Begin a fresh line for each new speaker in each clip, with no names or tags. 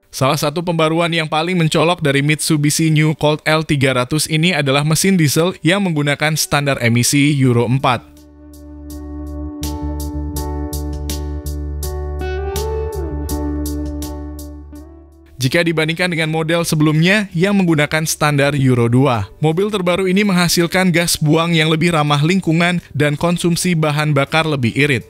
Salah satu pembaruan yang paling mencolok dari Mitsubishi New Colt L300 ini adalah mesin diesel yang menggunakan standar emisi Euro 4. Jika dibandingkan dengan model sebelumnya yang menggunakan standar Euro 2, mobil terbaru ini menghasilkan gas buang yang lebih ramah lingkungan dan konsumsi bahan bakar lebih irit.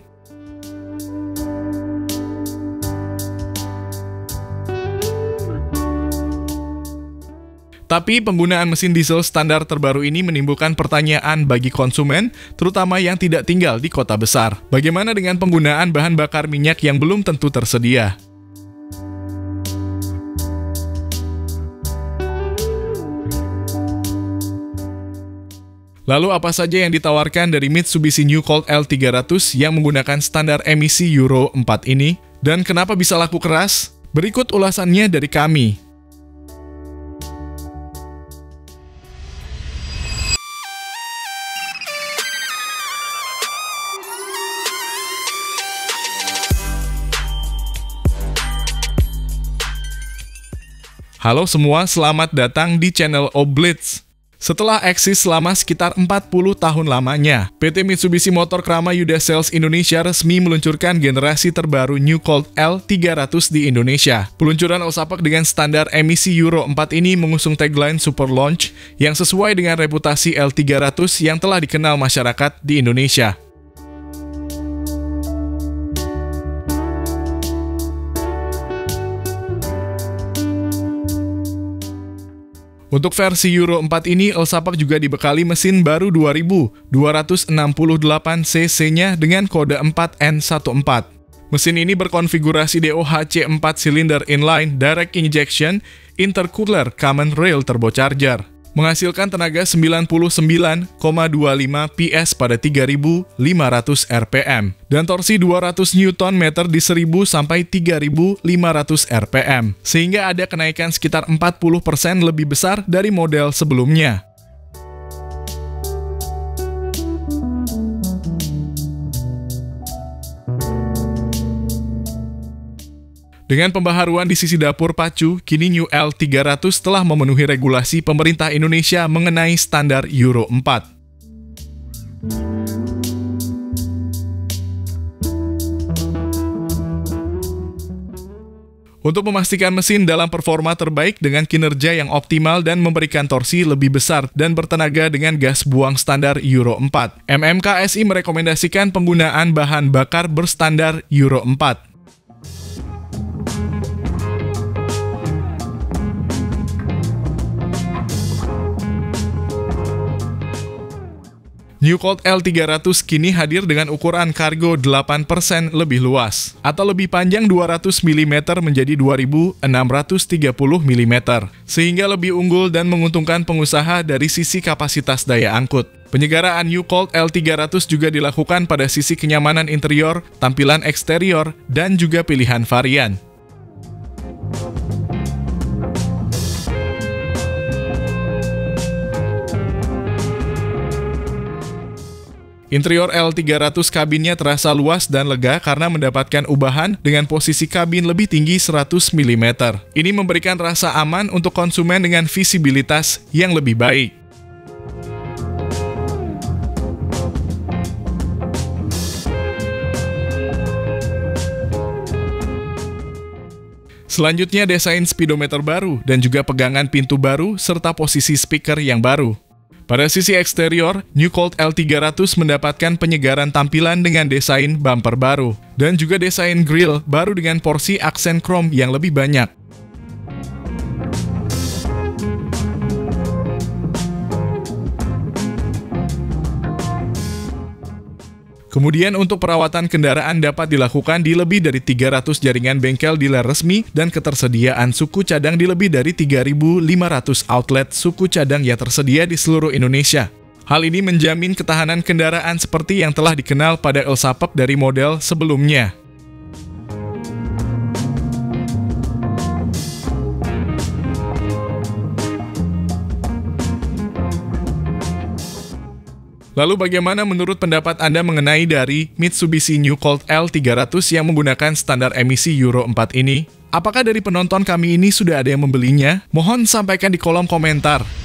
Tapi penggunaan mesin diesel standar terbaru ini menimbulkan pertanyaan bagi konsumen, terutama yang tidak tinggal di kota besar. Bagaimana dengan penggunaan bahan bakar minyak yang belum tentu tersedia? Lalu apa saja yang ditawarkan dari Mitsubishi New Colt L300 yang menggunakan standar emisi Euro 4 ini? Dan kenapa bisa laku keras? Berikut ulasannya dari kami. Halo semua, selamat datang di channel Oblitz. Setelah eksis selama sekitar 40 tahun lamanya, PT Mitsubishi Motor Krama Yuda Sales Indonesia resmi meluncurkan generasi terbaru New Colt L300 di Indonesia. Peluncuran Elsapak dengan standar emisi Euro 4 ini mengusung tagline Super Launch yang sesuai dengan reputasi L300 yang telah dikenal masyarakat di Indonesia. Untuk versi Euro 4 ini, Elsapak juga dibekali mesin baru 2268 cc-nya dengan kode 4N14. Mesin ini berkonfigurasi DOHC 4 silinder inline direct injection intercooler common rail turbocharger, menghasilkan tenaga 99,25 PS pada 3.500 rpm dan torsi 200 Nm di 1.000 sampai 3.500 rpm, sehingga ada kenaikan sekitar 40% lebih besar dari model sebelumnya. Dengan pembaharuan di sisi dapur pacu, kini New L300 telah memenuhi regulasi pemerintah Indonesia mengenai standar Euro 4. Untuk memastikan mesin dalam performa terbaik dengan kinerja yang optimal dan memberikan torsi lebih besar dan bertenaga dengan gas buang standar Euro 4, MMKSI merekomendasikan penggunaan bahan bakar berstandar Euro 4. New Colt L300 kini hadir dengan ukuran kargo 8% lebih luas, atau lebih panjang 200 mm menjadi 2630 mm, sehingga lebih unggul dan menguntungkan pengusaha dari sisi kapasitas daya angkut. Penyegaraan New Colt L300 juga dilakukan pada sisi kenyamanan interior, tampilan eksterior, dan juga pilihan varian. Interior L300 kabinnya terasa luas dan lega karena mendapatkan ubahan dengan posisi kabin lebih tinggi 100 mm. Ini memberikan rasa aman untuk konsumen dengan visibilitas yang lebih baik. Selanjutnya desain speedometer baru dan juga pegangan pintu baru serta posisi speaker yang baru. Pada sisi eksterior, New Colt L300 mendapatkan penyegaran tampilan dengan desain bumper baru, dan juga desain grill baru dengan porsi aksen krom yang lebih banyak. Kemudian untuk perawatan kendaraan dapat dilakukan di lebih dari 300 jaringan bengkel dealer resmi dan ketersediaan suku cadang di lebih dari 3.500 outlet suku cadang yang tersedia di seluruh Indonesia. Hal ini menjamin ketahanan kendaraan seperti yang telah dikenal pada Elsapak dari model sebelumnya. Lalu bagaimana menurut pendapat Anda mengenai dari Mitsubishi New Colt L300 yang menggunakan standar emisi Euro 4 ini? Apakah dari penonton kami ini sudah ada yang membelinya? Mohon sampaikan di kolom komentar.